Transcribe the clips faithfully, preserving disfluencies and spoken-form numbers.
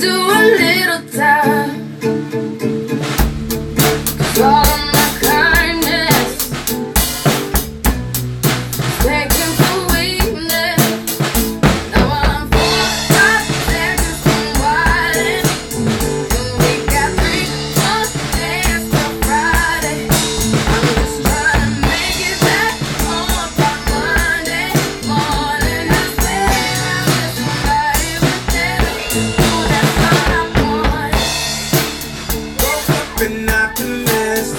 do a little time. 'Cause all of my kindness taken for weakness. Now I'm four, five seconds from wildin', and we got three more days till Friday. I'm just trying to make it back home by Monday morning. I swear I wish somebody would tell me, oh, that's all I want. Woke up and optimist.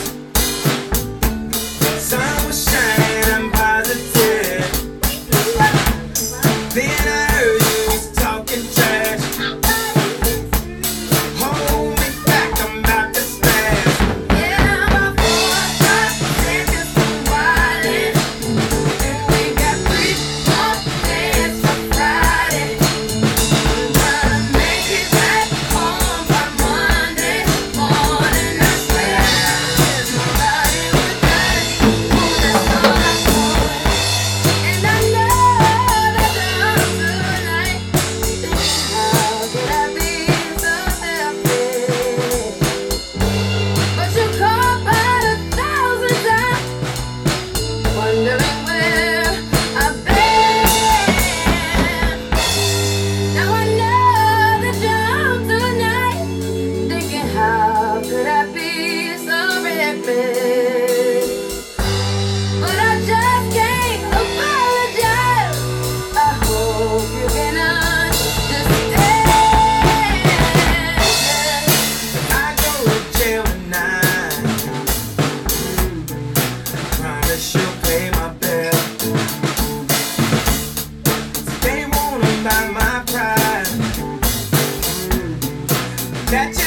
Sun was shining, I'm positive. Then I heard you was talking trash. Hold me back, I'm about to smash. Yeah, I'm about four, five seconds from wildin', and we got three more days till Friday. I'm trying to make it back home by Monday morning. I swear I wish somebody would tell me, oh, that's all I want. And I know that I'm tonight. How could I be so selfish? But you called about a thousand times, wondering where I've been. Now I know that you're tonight, thinking how could I be so reckless? But I just can't apologize. I hope you can understand. I go to jail tonight. Promise you'll pay my bill. They wanna buy my pride. That